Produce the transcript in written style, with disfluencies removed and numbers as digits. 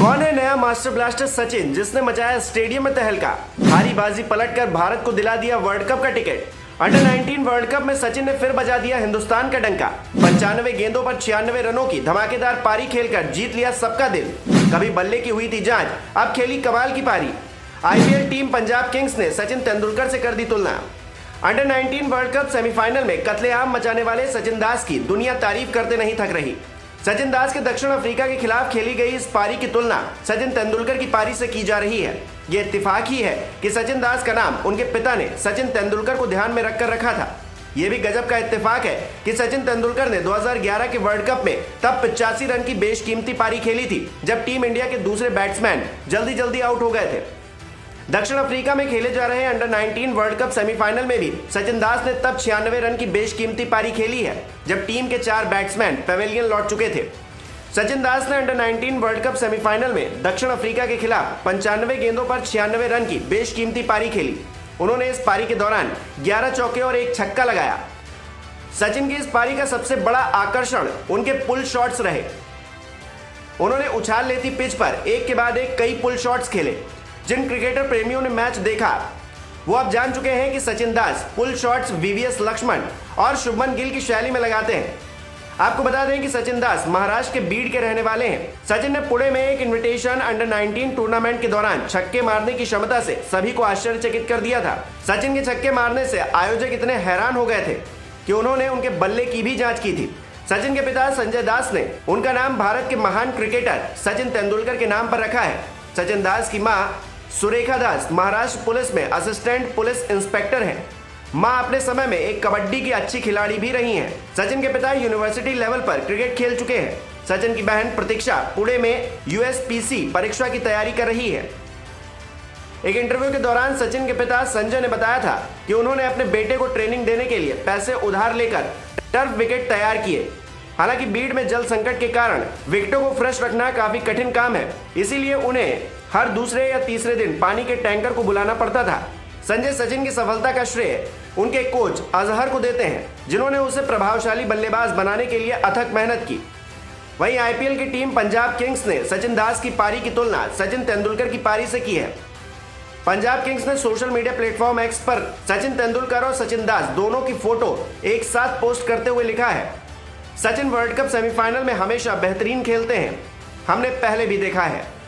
कौन है नया मास्टर ब्लास्टर सचिन, जिसने मचाया स्टेडियम में तहलका? भारी बाजी पलटकर भारत को दिला दिया वर्ल्ड कप का टिकट। अंडर 19 वर्ल्ड कप में सचिन ने फिर बजा दिया हिंदुस्तान का डंका। 95 गेंदों पर 96 रनों की धमाकेदार पारी खेलकर जीत लिया सबका दिल। कभी बल्ले की हुई थी जांच, अब खेली कमाल की पारी। आईपीएल टीम पंजाब किंग्स ने सचिन तेंदुलकर से कर दी तुलना। अंडर 19 वर्ल्ड कप सेमीफाइनल में कत्लेआम मचाने वाले सचिन दास की दुनिया तारीफ करते नहीं थक रही। सचिन दास के दक्षिण अफ्रीका के खिलाफ खेली गई इस पारी की तुलना सचिन तेंदुलकर की पारी से की जा रही है। ये इत्तेफाक ही है कि सचिन दास का नाम उनके पिता ने सचिन तेंदुलकर को ध्यान में रखकर रखा था। ये भी गजब का इत्तेफाक है कि सचिन तेंदुलकर ने 2011 के वर्ल्ड कप में तब 85 रन की बेशकीमती पारी खेली थी, जब टीम इंडिया के दूसरे बैट्समैन जल्दी आउट हो गए थे। दक्षिण अफ्रीका में खेले जा रहे अंडर 19 वर्ल्ड कप सेमीफाइनल में भी सचिन दास ने तब 96 रन की बेशकीमती पारी खेली है, जब टीम के 4 बैट्समैन पवेलियन लौट चुके थे। सचिन दास ने अंडर 19 वर्ल्ड कप सेमीफाइनल में दक्षिण अफ्रीका के खिलाफ 95 गेंदों पर 96 रन की बेशकीमती पारी खेली। उन्होंने इस पारी के दौरान 11 चौके और 1 छक्का लगाया। सचिन की इस पारी का सबसे बड़ा आकर्षण उनके पुल शॉट्स रहे। उन्होंने उछाल लेती पिच पर एक के बाद एक कई पुल शॉट्स खेले। जिन क्रिकेटर प्रेमियों ने मैच देखा वो अब जान चुके हैं कि Sachin Das pull shots VVS Laxman और शुभमन गिल की शैली में लगाते हैं। आपको बता दें कि सचिन दास महाराष्ट्र के बीड के रहने वाले हैं। सचिन ने पुणे में एक इनविटेशन अंडर 19 टूर्नामेंट के दौरान छक्के मारने की क्षमता से सभी को आश्चर्यचकित कर दिया था। सचिन के छक्के मारने से आयोजक इतने हैरान हो गए थे कि उन्होंने उनके बल्ले की भी जांच की थी। सचिन के पिता संजय दास ने उनका नाम भारत के महान क्रिकेटर सचिन तेंदुलकर के नाम पर रखा है। सचिन दास की मां सुरेखा दास महाराष्ट्र पुलिस में असिस्टेंट पुलिस इंस्पेक्टर हैं। मां अपने समय में एक कबड्डी की अच्छी खिलाड़ी भी रही हैं। सचिन के पिता यूनिवर्सिटी लेवल पर क्रिकेट खेल चुके हैं। सचिन की बहन प्रतीक्षा पुणे में यूएसपीसी परीक्षा की तैयारी कर रही है। एक इंटरव्यू के दौरान सचिन के पिता संजय ने बताया था कि उन्होंने अपने बेटे को ट्रेनिंग देने के लिए पैसे उधार लेकर टर्फ विकेट तैयार किए। हालांकि बीड में जल संकट के कारण विकेटों को फ्रेश रखना काफी कठिन काम है, इसीलिए उन्हें हर दूसरे या तीसरे दिन पानी के टैंकर को बुलाना पड़ता था। संजय सचिन की सफलता का श्रेय उनके कोच अजहर को देते हैं, जिन्होंने उसे प्रभावशाली बल्लेबाज बनाने के लिए अथक मेहनत की। वहीं आईपीएल की टीम पंजाब किंग्स ने सचिन दास की पारी की तुलना सचिन तेंदुलकर की पारी से की है। पंजाब किंग्स ने सोशल मीडिया प्लेटफॉर्म एक्स पर सचिन तेंदुलकर और सचिन दास दोनों की फोटो एक साथ पोस्ट करते हुए लिखा है, सचिन वर्ल्ड कप सेमीफाइनल में हमेशा बेहतरीन खेलते हैं, हमने पहले भी देखा है।